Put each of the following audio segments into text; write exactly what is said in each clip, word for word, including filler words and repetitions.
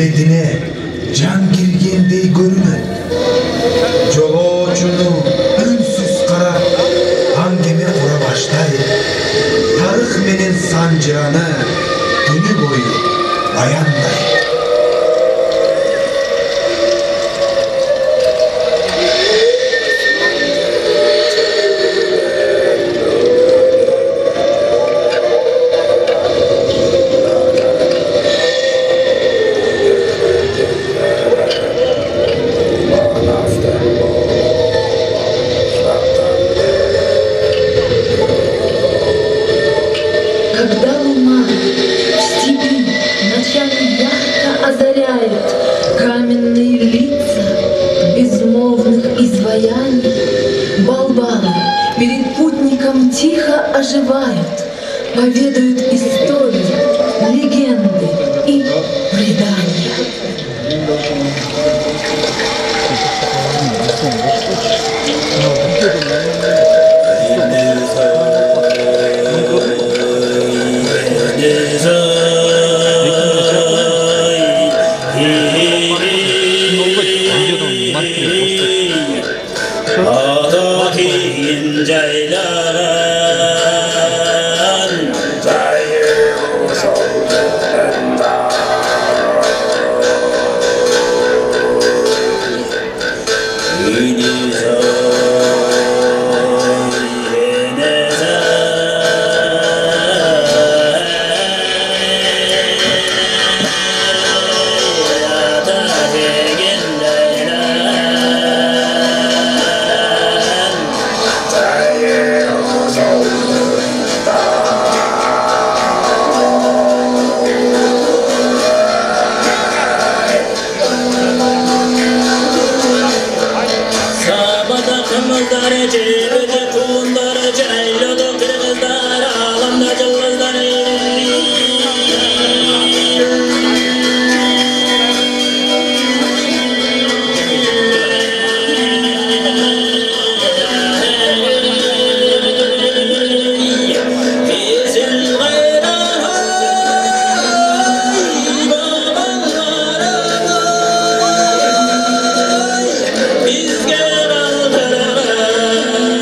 бетине жан киргендей көрүнөт. Жолоочуну үнсүз карап аңгеме кура баштайт. Тарых менен санжыраны түнү бою баяндайт. Перед путником тихо оживают, поведают истории, легенды и предания. Bizga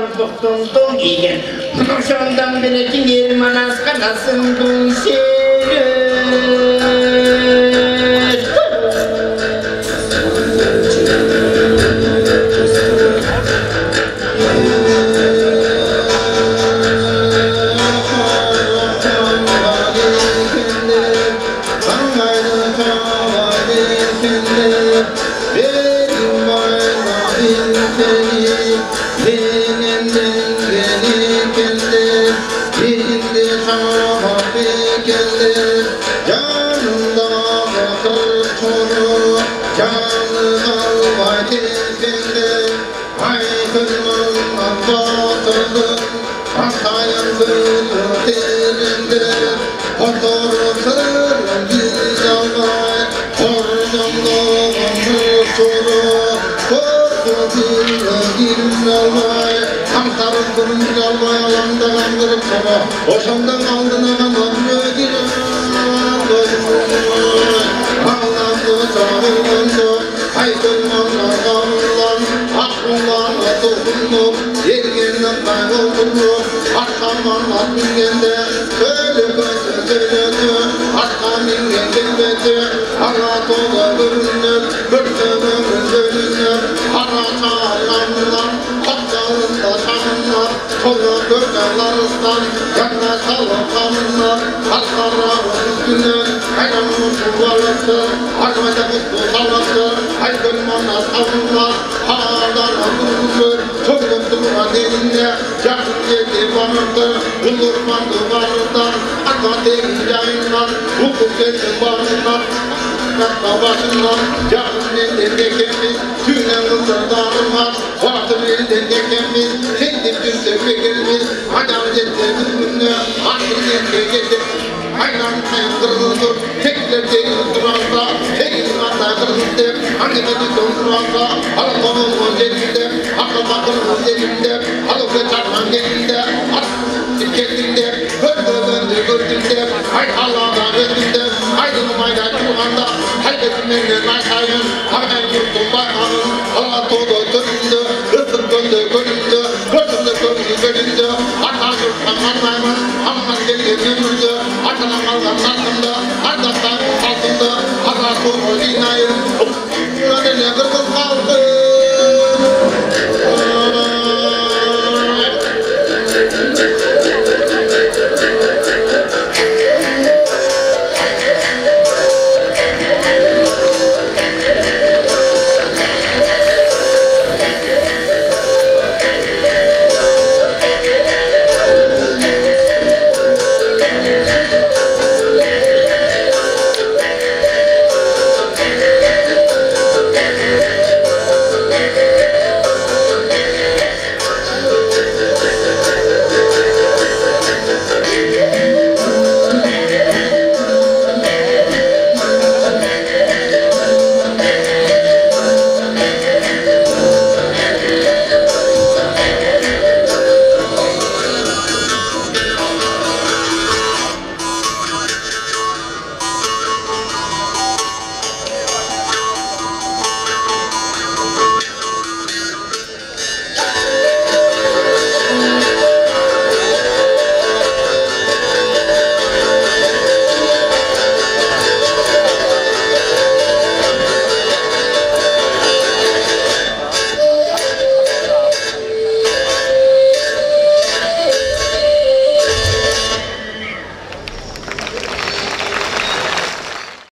bıktım don giygen. Şondan beri kinger manas kanasın dun şeri. Oşandan aldığına kanatmıyor girer Ağlandı çağırlandı Kaydırmanlar kavrulan Aklınlarla dokundu Yergenden kayboldu Arkamlarla bingende Söyle gözü söyledi Arkam ingen gelmedi Ara tola görünür Börtümün bölünür Ara çağırlanlar Kapsalında çanlar Tola görkenlarından Yanına salı kanunlar Kalkara üstüne Hayran mutlu varlıktı Harmada mutlu sağlıktı Haykırmana savunlar Hağlar akıllıdır Çok mutluğa derinde Yakın yedi varlıktı Bulurmandı varlıktan Akla değil yayınlar Hukuk geldi varlıklar Katla başından Yakın elde dekemiz Tüynen kızlar dağılmaz Vardır elde dekemiz Kendip düşse fikirimiz Adalette bütünlüğü Aklın elde getir Hayran hayat kırıldı Tekler değil duranda Tekil mata kırıldı Annemi donduranda Alkoğun gözlerinde Akıl bakırın üzerinde Alıp çarpan gelinde Alıp kendinde Gördü gördü gördüğünde Hay Allah'dan öldüğünde Aydınım ayda çuğanda Herkesin önüne naşayın Hemen yurtum bakanın Allah doğdu göründü Rızık gördü göründü Gördüğünde gördü göründü Hatta yurttan anlayman Anlar geldi ömürdü Arkadan maldan nasıldı Ardastan salsındı Hazar soğuk inayın